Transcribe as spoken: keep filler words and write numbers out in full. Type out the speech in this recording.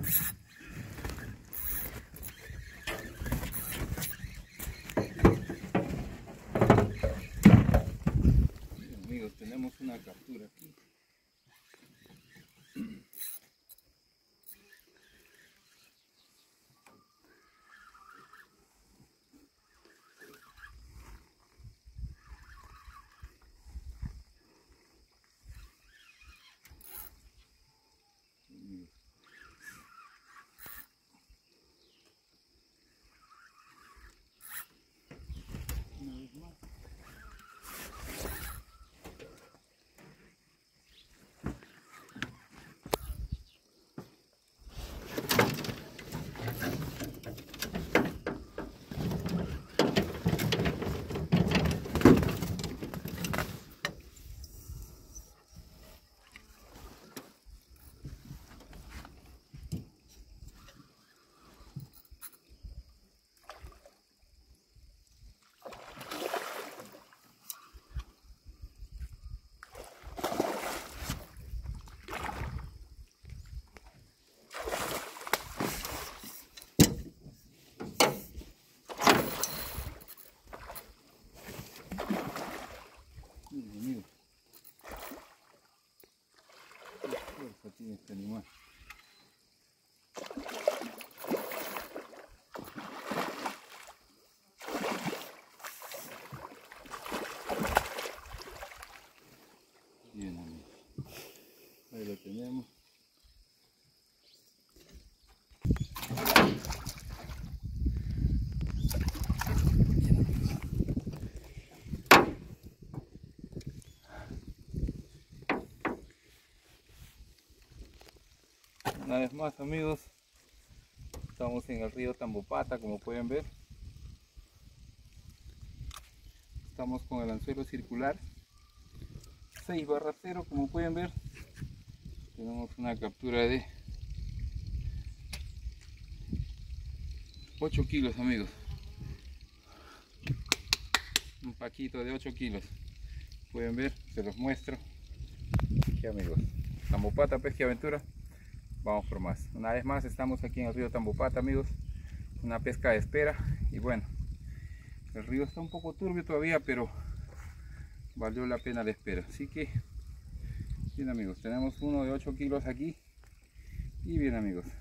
Amigos, tenemos una captura aquí. Una vez más. Miren, amigos, qué fuerza tiene este animal. Bien, amigos, ahí lo tenemos. Una vez más, amigos, estamos en el río Tambopata, como pueden ver. Estamos con el anzuelo circular seis barra cero, como pueden ver. Tenemos una captura de ocho kilos, amigos. Un paquito de ocho kilos. Pueden ver, se los muestro. Aquí, amigos, Tambopata, pesca y aventura. Vamos por más. Una vez más estamos aquí en el río Tambopata, amigos. Una pesca de espera. Y bueno, el río está un poco turbio todavía, pero valió la pena la espera. Así que, bien, amigos, tenemos uno de ocho kilos aquí. Y bien, amigos,